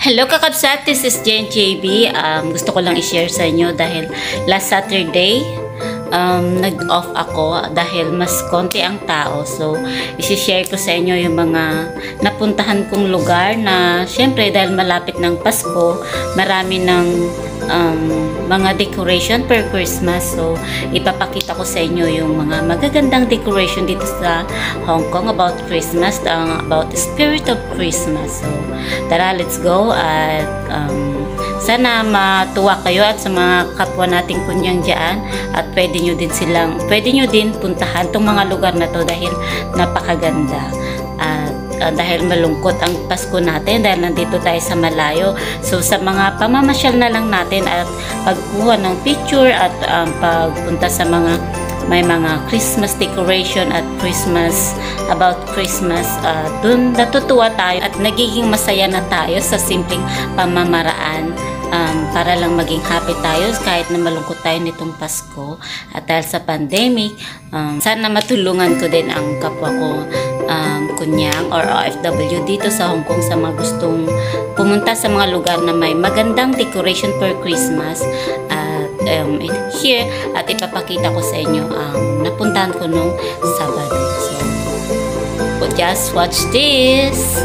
Hello kakabsat, this is Jen JB. Gusto ko lang i-share sa inyo dahil last Saturday, nag-off ako dahil mas konti ang tao. So, isi-share ko sa inyo yung mga napuntahan kong lugar na syempre dahil malapit ng Pasko, marami ng mga decoration per Christmas. So, ipapakita ko sa inyo yung mga magagandang decoration dito sa Hong Kong about Christmas, about the spirit of Christmas. So, tara, let's go at sana matuwa kayo at sa mga kapwa nating kunyang dyan at pwede nyo din puntahan tong mga lugar na to dahil napakaganda. At dahil malungkot ang Pasko natin dahil nandito tayo sa malayo. So sa mga pamamasyal na lang natin at pagkuha ng picture at pagpunta sa may mga Christmas decoration at about Christmas, dun natutuwa tayo at nagiging masaya na tayo sa simpleng pamamaraan para lang maging happy tayo kahit na malungkot tayo nitong Pasko. At dahil sa pandemic, sana matulungan ko din ang kapwa ko kunyang or OFW dito sa Hong Kong sa mga gustong pumunta sa mga lugar na may magandang decoration for Christmas at here at ipapakita ko sa inyo ang napuntahan ko nung Sabado. So just watch this.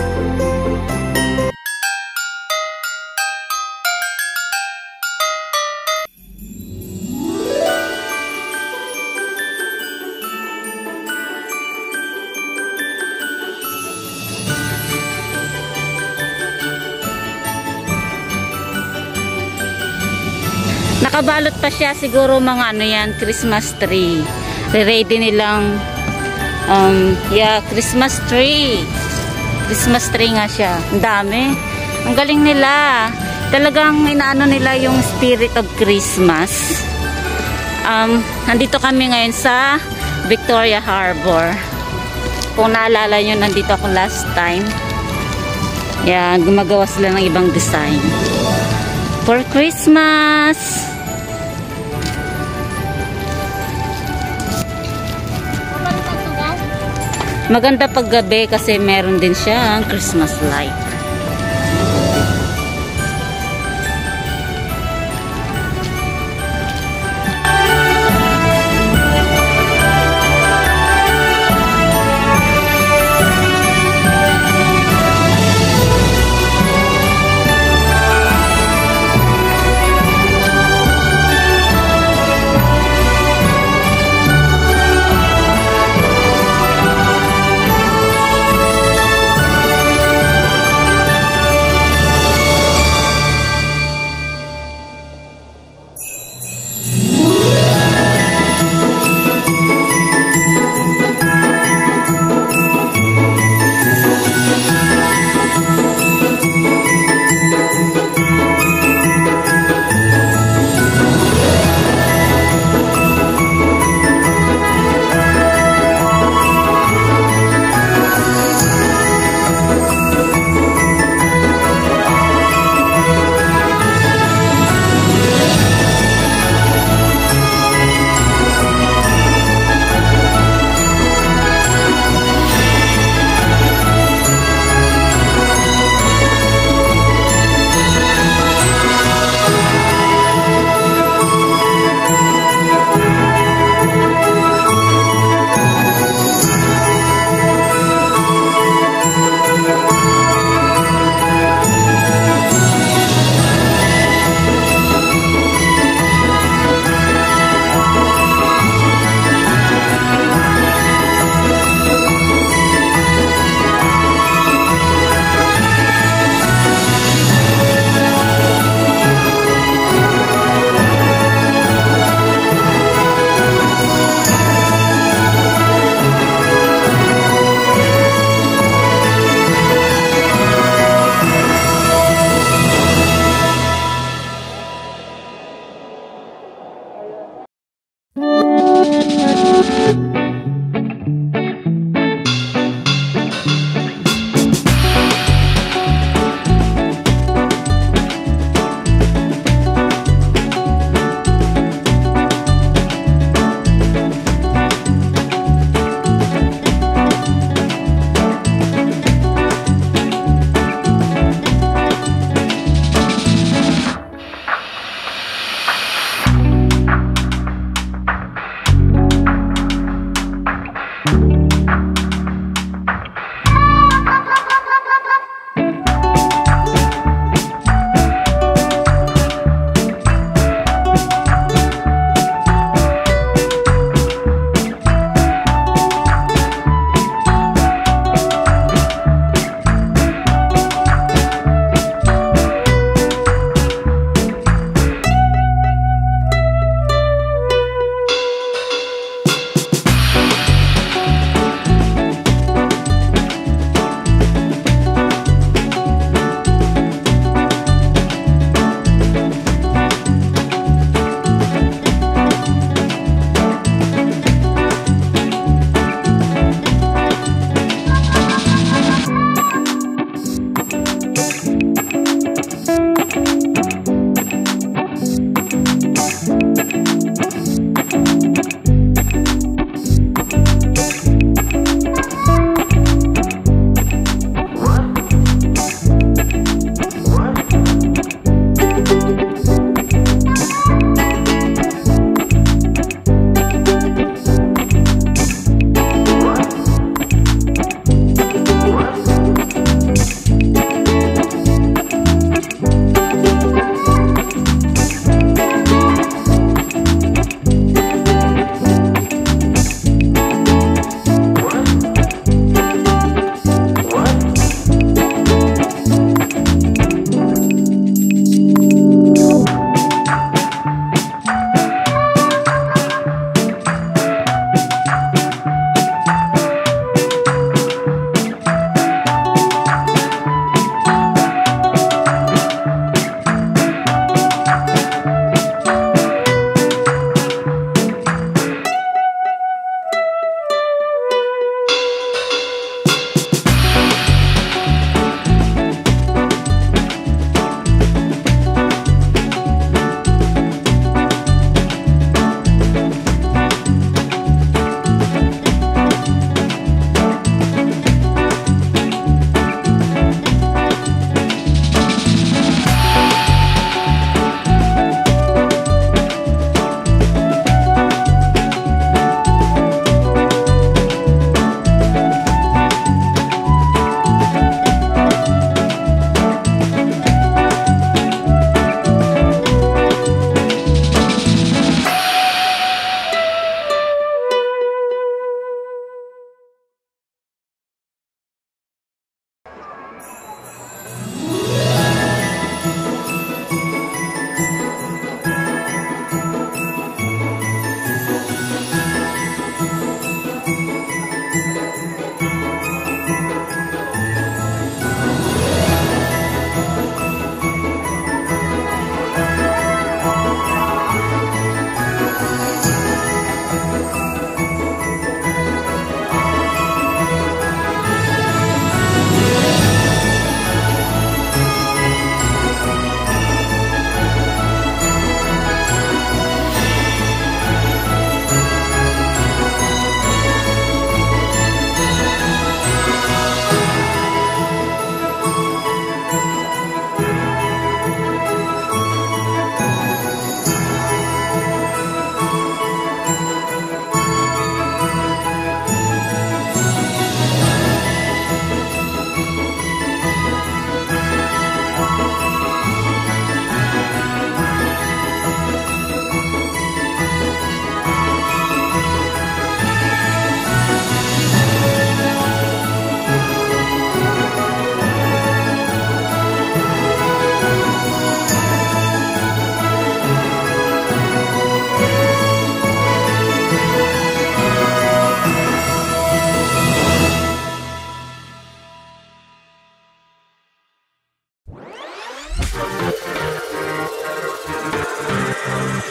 Nakabalot pa siya, siguro mga Christmas tree. Re-ready nilang Christmas tree. Christmas tree nga siya. Ang dami. Ang galing nila. Talagang inaano nila yung spirit of Christmas. Nandito kami ngayon sa Victoria Harbor. Kung naalala nyo, nandito ako last time. Gumagawa sila ng ibang design. For Christmas! Maganda paggabi kasi meron din siya Christmas light.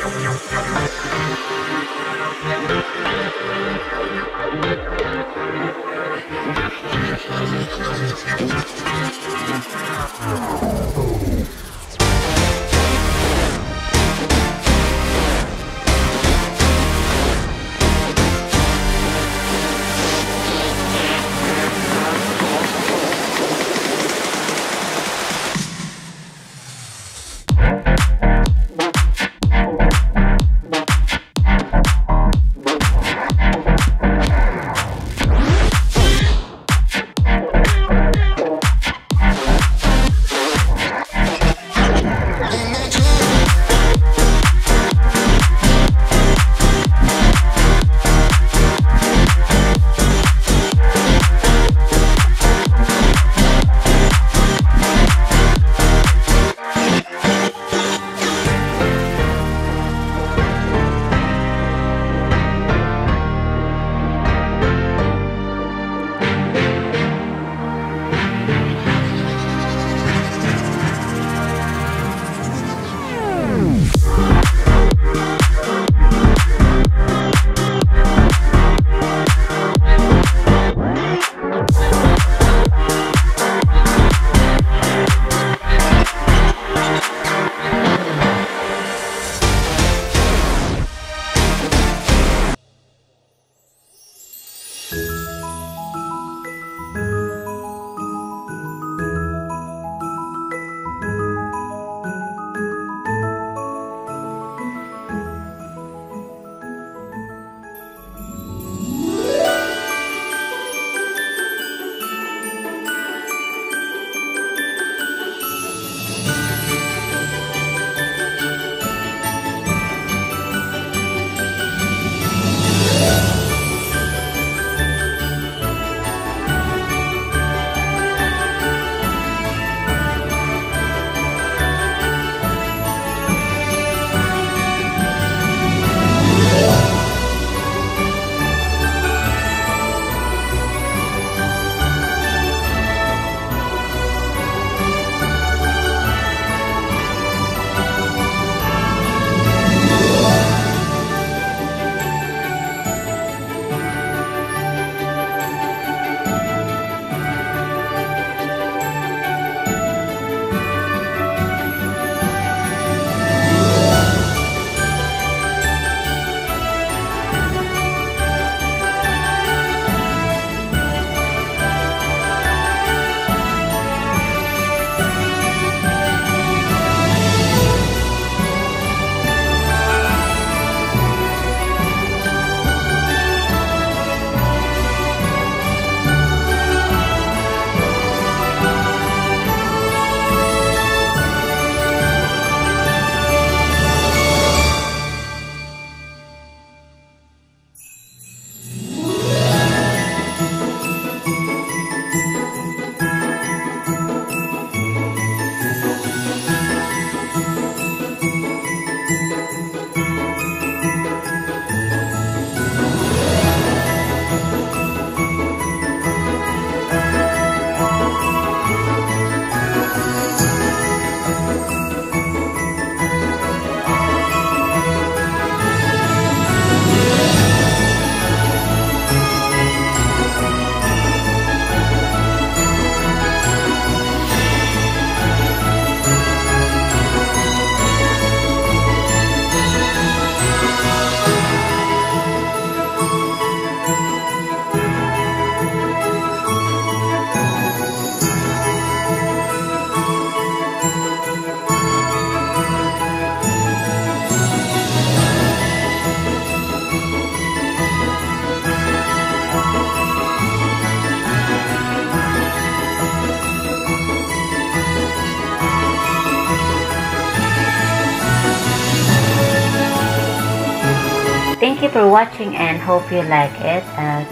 Thank you for watching and hope you like it. At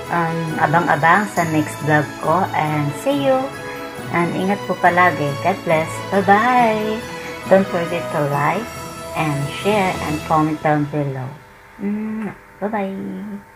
abang-abang sa next vlog ko. And see you. And ingat po palagi. God bless. Bye-bye. Don't forget to like and share and comment down below. Bye-bye.